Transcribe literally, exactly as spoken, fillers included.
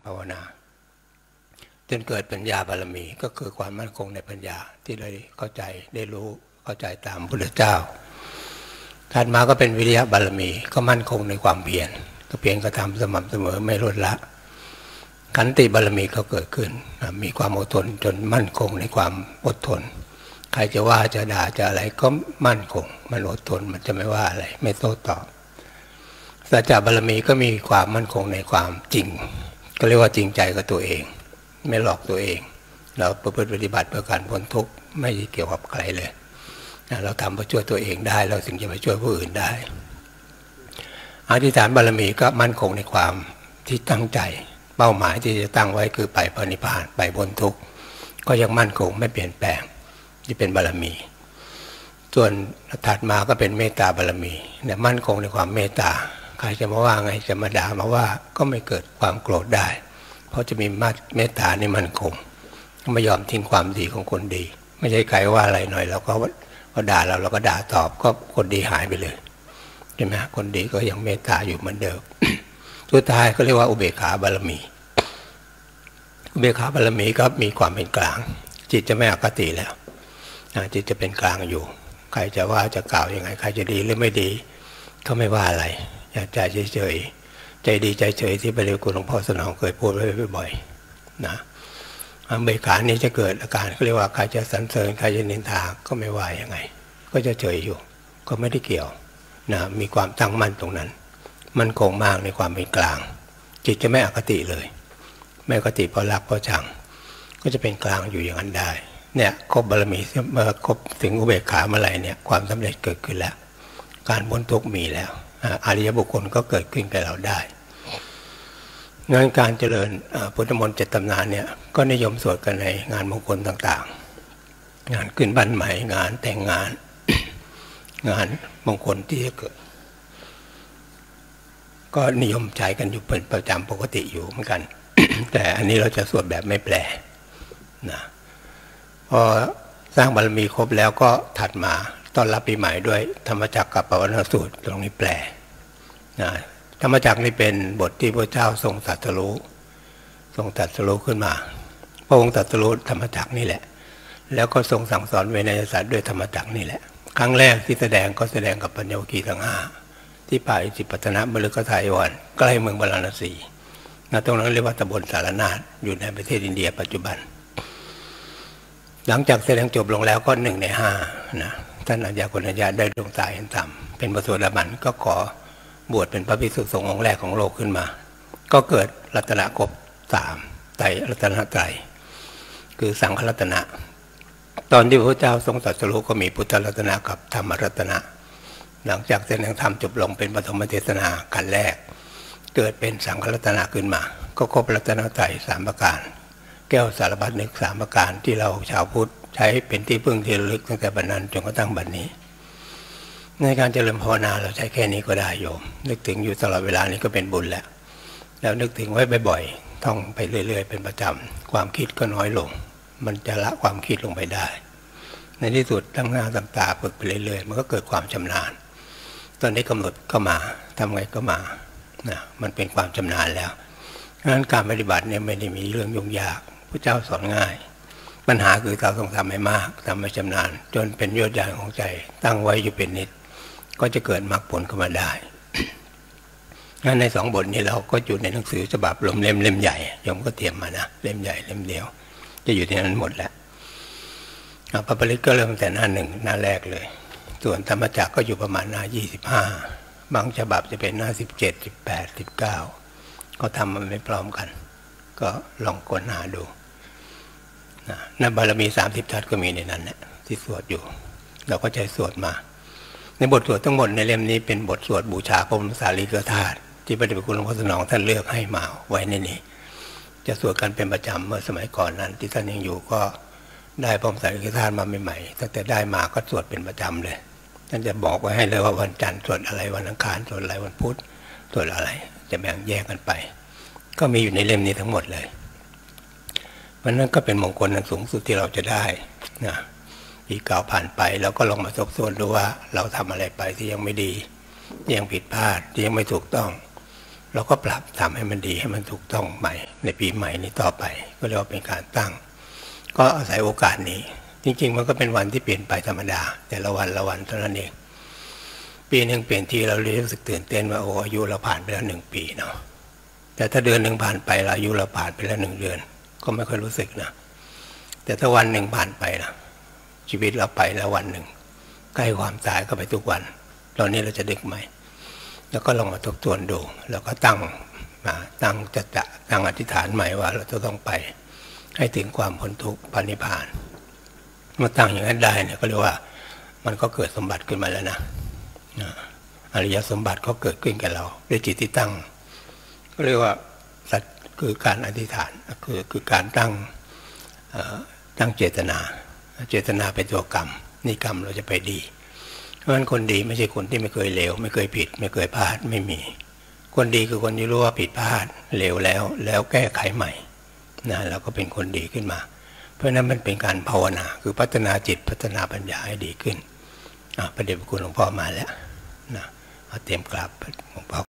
ภาวนาจนเกิดปัญญาบารมีก็คือความมั่นคงในปัญญาที่เราเข้าใจได้รู้เข้าใจตามพระพุทธเจ้าถัดมาก็เป็นวิริยะบารมีก็มั่นคงในความเพียรก็เพียรกระทำสม่ำเสมอไม่ลดละขันติบารมีก็เกิดขึ้นมีความอดทนจนมั่นคงในความอดทนใครจะว่าจะด่าจะอะไรก็มั่นคงมันอดทนมันจะไม่ว่าอะไรไม่โต้ตอบสัจจะบารมีก็มีความมั่นคงในความจริงก็เรียกว่าจริงใจกับตัวเองไม่หลอกตัวเองเราประพฤติปฏิบัติเพื่อการพ้นทุกข์ไม่เกี่ยวกับใครเลยเราทำเพื่อช่วยตัวเองได้เราถึงจะไปช่วยผู้อื่นได้อธิษฐานบารมีก็มั่นคงในความที่ตั้งใจเป้าหมายที่จะตั้งไว้คือไปพระนิพพานไปพ้นทุกข์ก็ยังมั่นคงไม่เปลี่ยนแปลงที่เป็นบารมีส่วนถัดมาก็เป็นเมตตาบารมีเนี่ยมั่นคงในความเมตตาใครจะมาว่าไงจะมาด่ามาว่าก็ไม่เกิดความโกรธได้เพราะจะมีเมตตานี่มั่นคงไม่ยอมทิ้งความดีของคนดีไม่ใช่ใครว่าอะไรหน่อยแล้วก็ว่าด่าเราเราก็ด่าตอบก็คนดีหายไปเลยใช่ไหมคนดีก็ยังเมตตาอยู่เหมือนเดิม สุดท้ายก็เรียกว่าอุเบกขาบารมีอุเบกขาบารมีก็มีความเป็นกลางจิตจะไม่อคติแล้วจิตจะเป็นกลางอยู่ใครจะว่าจะกล่าวยังไงใครจะดีหรือไม่ดีก็ไม่ว่าอะไรอย่าใจเฉยๆใจดีใจเฉยที่พระเดชคุณหลวงพ่อสนองเคยพูดไว้บ่อยๆนะอุเบกขานี้จะเกิดอาการเขาเรียกว่าใครจะสรรเสริญใครจะนินทาก็ไม่ว่ายังไงก็จะเฉยอยู่ก็ไม่ได้เกี่ยวนะมีความตั้งมั่นตรงนั้นมันคงมากในความเป็นกลางจิตจะไม่อคติเลยไม่อคติเพราะรักเพราะชังก็จะเป็นกลางอยู่อย่างนั้นได้เนี่ยครบบารมีเมื่อครบถึงอุเบกขาเมื่อไหร่เนี่ยความสำเร็จเกิดขึ้นแล้วการพ้นทุกข์มีแล้วอริยบุคคลก็เกิดขึ้นกับเราได้งานการเจริญพุทธมนต์เจ็ดตำนานเนี่ยก็นิยมสวดกันในงานมงคลต่างๆงานขึ้นบ้านใหม่งานแต่งงาน งานมงคลที่จะเกิดก็นิยมใช้กันอยู่เป็นประจำปกติอยู่เหมือนกัน แต่อันนี้เราจะสวดแบบไม่แปลนะพอสร้างบารมีครบแล้วก็ถัดมาต้อนรับปีใหม่ด้วยธรรมจักรกับปวัณณสูตรตรงนี้แปลนะธรรมจักรนี่เป็นบทที่พระเจ้าทรงตรัสรู้ทรงตรัสรู้ขึ้นมาพระองค์ตรัสรู้ธรรมจักรนี่แหละแล้วก็ทรงสั่งสอนเวนยสัตว์ด้วยธรรมจักรนี่แหละครั้งแรกที่แสดงก็แสดงกับปัญญวคีทั้งห้าที่ป่าอิสิปตนมฤคทายวันใกล้เมืองพาราณสีนะตรงนั้นเรียกว่าตำบลสารนาถอยู่ในประเทศอินเดียปัจจุบันหลังจากแสดงจบลงแล้วก็หนึ่งในห้านะท่านอัญญาโกณัญญาได้ดวงตาเห็นธรรมเป็นพระโสดาบันก็ขอบวชเป็นพระภิกษุสงฆ์องค์แรกของโลกขึ้นมาก็เกิดรัตนะครบสามไตรรัตนตรัยคือสังฆรัตนะตอนที่พระเจ้าทรงตรัสรู้ก็มีพุทธรัตนะกับธรรมรัตนะหลังจากแสดงธรรมจบลงเป็นปฐมเทศนาการแรกเกิดเป็นสังฆรัตนะขึ้นมาก็ครบรัตนตรัยสามประการแก้วสารพัดนึกสามประการที่เราชาวพุทธใช้เป็นที่พึ่งที่ระลึกตั้งแต่บัดนั้นจนกระทั่งบัดนี้ในการเจริญภาวนาเราใช้แค่นี้ก็ได้โยมนึกถึงอยู่ตลอดเวลานี้ก็เป็นบุญแล้วแล้วนึกถึงไว้บ่อยๆท่องไปเรื่อยๆเป็นประจำความคิดก็น้อยลงมันจะละความคิดลงไปได้ในที่สุดตั้งหน้าตั้งตาฝึกไปเรื่อยๆมันก็เกิดความชำนาญตอนนี้กำหนดก็มาทำไงก็มานะมันเป็นความชำนาญแล้วดังนั้นการปฏิบัติเนี่ยไม่ได้มีเรื่องยุ่งยากพระเจ้าสอนง่ายปัญหาคือเราต้องทำให้มากทำให้ชำนาญจนเป็นยอดยานของใจตั้งไว้อยู่เป็นนิจก็จะเกิดมรรคผลขึ้นมาได้งั้นในสองบทนี้เราก็อยู่ในหนังสือฉบับลมเล่มเล่มใหญ่โยมก็เตรียมมานะเล่มใหญ่เล่มเดียวจะอยู่ที่นั้นหมดแล้วพระปริตก็เริ่มแต่หน้าหนึ่งหน้าแรกเลยส่วนธรรมจักรก็อยู่ประมาณหน้ายี่สิบห้าบางฉบับจะเป็นหน้าสิบเจ็ดสิบแปดสิบเก้าก็ทำมันไม่พร้อมกันก็ลองค้นหาดูนะบารมีสามสิบทัศก็มีในนั้นแหละที่สวดอยู่เราก็ใช้สวดมาในบทสวดทั้งหมดในเล่มนี้เป็นบทสวดบูชาพระบรมสารีริกธาตุที่พระเดชพระคุณหลวงพ่อสนองท่านเลือกให้มาไว้ในนี้จะสวดกันเป็นประจำเมื่อสมัยก่อนนั้นที่ท่านยังอยู่ก็ได้พระบรมสารีริกธาตุมาใหม่ๆตั้งแต่ได้มาก็สวดเป็นประจำเลยท่านจะบอกไว้ให้เลยว่าวันจันทร์สวดอะไรวันอังคารสวดอะไรวันพุธสวดอะไรจะแบ่งแยกกันไปก็มีอยู่ในเล่มนี้ทั้งหมดเลยมันนั่นก็เป็นมงคลอันสูงสุดที่เราจะได้นะปีเก่าผ่านไปแล้วก็ลองมาทบทวนดูว่าเราทำอะไรไปที่ยังไม่ดียังผิดพลาดที่ยังไม่ถูกต้องเราก็ปรับทำให้มันดีให้มันถูกต้องใหม่ในปีใหม่นี้ต่อไปก็เรียกว่าเป็นการตั้งก็อาศัยโอกาสนี้จริงๆมันก็เป็นวันที่เปลี่ยนไปธรรมดาแต่ละวันละวันเท่านั้นเองปีหนึ่งเปลี่ยนทีเรารู้สึกตื่นเต้นว่าโอ้อายุเราผ่านไปแล้วหนึ่งปีเนาะแต่ถ้าเดือนหนึ่งผ่านไปเราอายุเราผ่านไปแล้วหนึ่งเดือนก็ไม่ค่อยรู้สึกนะแต่ถ้าวันหนึ่งผ่านไปนะชีวิตเราไปแล้ววันหนึ่งใกล้ความตายก็ไปทุกวันตอนนี้เราจะดึกไหมแล้วก็ลองมาทบทวนดูแล้วก็ตั้งมาตั้งจัตตะตั้งอธิษฐานใหม่ว่าเราจะต้องไปให้ถึงความพ้นทุกข์พระนิพพานเมื่อตั้งอย่างนั้นได้เนี่ยก็เรียกว่ามันก็เกิดสมบัติขึ้นมาแล้วนะอริยสมบัติก็เกิดขึ้นกับเราด้วยจิตที่ตั้งก็เรียกว่าสัตคือการอธิษฐานคือคือการตั้งตั้งเจตนาเจตนาเป็นตัวกรรมนี่กรรมเราจะไปดีเพราะฉะนั้นคนดีไม่ใช่คนที่ไม่เคยเลวไม่เคยผิดไม่เคยพลาดไม่มีคนดีคือคนที่รู้ว่าผิดพลาดเลวแล้วแล้วแก้ไขใหม่นะแล้วก็เป็นคนดีขึ้นมาเพราะฉะนั้นมันเป็นการภาวนาคือพัฒนาจิตพัฒนาปัญญาให้ดีขึ้นพระเดชพระคุณหลวงพ่อมาแล้วนะเตรียมกราบหลวงพ่อ